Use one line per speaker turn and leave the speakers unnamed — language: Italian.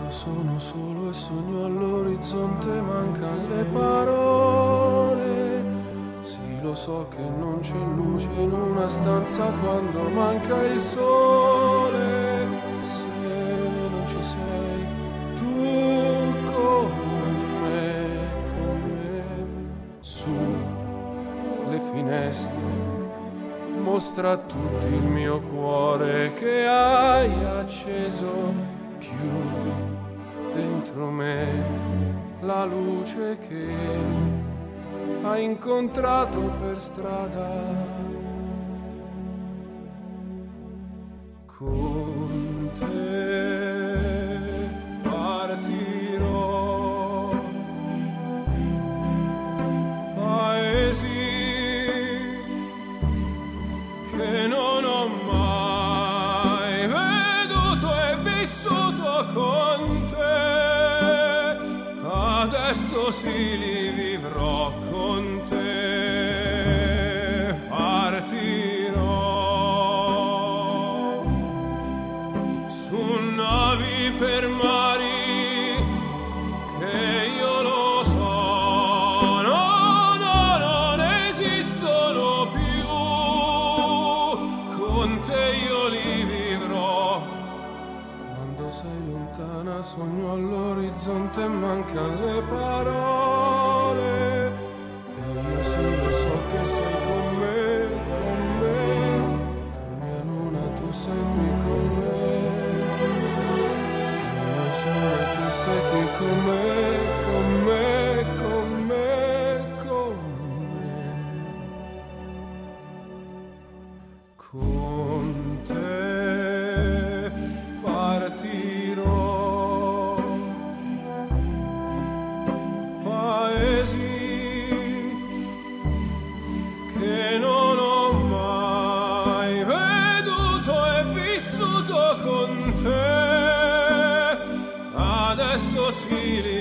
Sono solo e sogno all'orizzonte, mancano le parole. Sì, lo so che non c'è luce in una stanza quando manca il sole. Se non ci sei tu con me, su le finestre, mostra a tutti il mio cuore che hai acceso. Chiudi dentro me la luce che hai incontrato per strada. Con te partirò, paesi che non ho mai veduto e vissuto con te, adesso sì li vivrò con te. Partirò su navi per mari che io lo so, non esistono più, con te io li vivrò. Quando sei lontana sogno all'orizzonte e mancano le parole, e io sì lo so che sei con me, tu mia luna, tu sei qui con me, mio sole, tu sei qui con me, con me, con me, con me. Con te partirò, paesi che non ho mai veduto e vissuto con te, adesso sì li